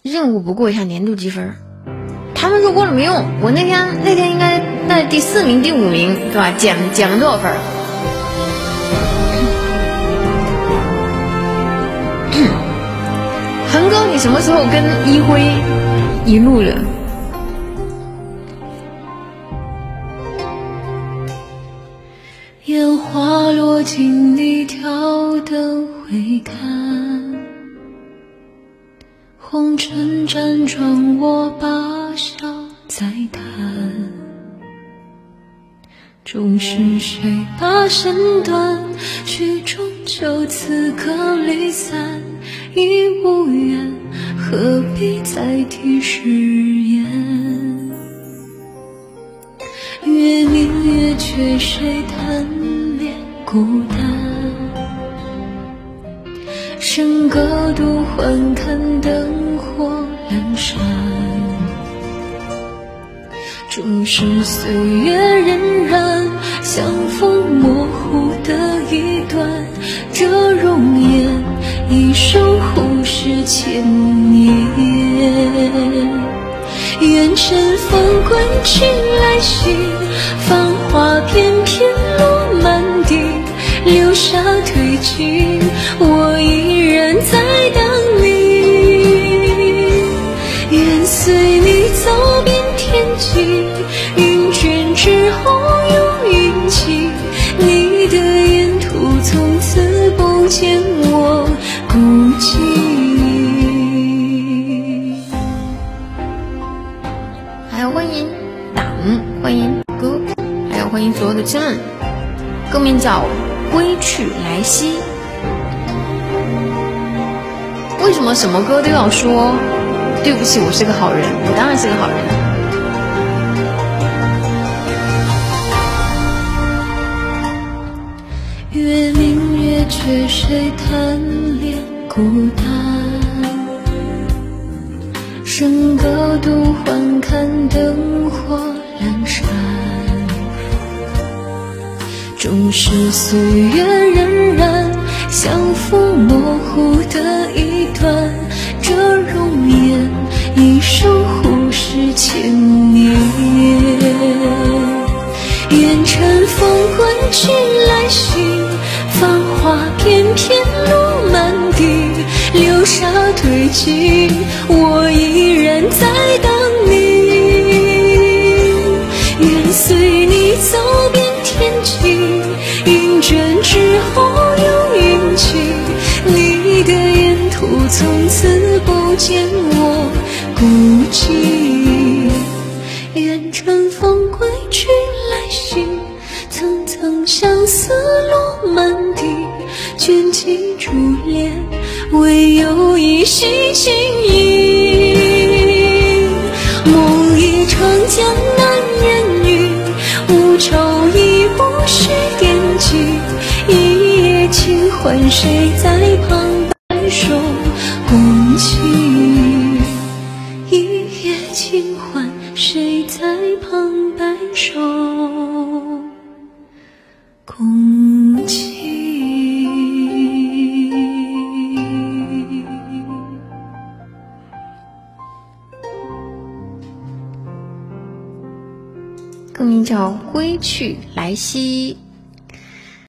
任务不过一下年度积分，他们说过了没用。我那天应该在第4名、第5名，对吧？减了多少分？恒哥，你什么时候跟一辉一路了？ 烟花落进你挑的回看，红尘辗转，我把笑再叹。终是谁把身断，曲终就此各离散。已无缘，何必再提誓言？月明月缺，谁贪恋孤单？笙歌渡换看灯火阑珊。终是岁月荏苒，相逢模糊的一段。这容颜一生忽视千年。愿尘风归去来兮，繁华翩翩落满地，留下褪尽，我依然在等你。愿随你走遍天际，云卷之后有云起，你的沿途从此不见我孤寂。 还有欢迎党，欢迎哥，还有欢迎所有的亲们。歌名叫《归去来兮》。为什么什么歌都要说对不起，我是个好人？我当然是个好人。 月明月缺，谁贪恋孤单？笙歌渡换看灯火阑珊。终是岁月荏苒，相逢模糊的一段。这容颜一生忽视千年。愿尘风归去来兮，繁华翩翩落满地，留下褪尽，我依然在等你。愿随你走遍天际，云卷之后有云起，你的沿途从此不见我孤寂。愿尘风归去来兮，层层相思落满地，卷起珠帘，唯有一袭情意。梦一场江南烟雨，无愁亦无需惦记。一夜清欢，谁在旁白首共泣？一夜清欢，谁在旁白首共泣？ 歌名叫《归去来兮》。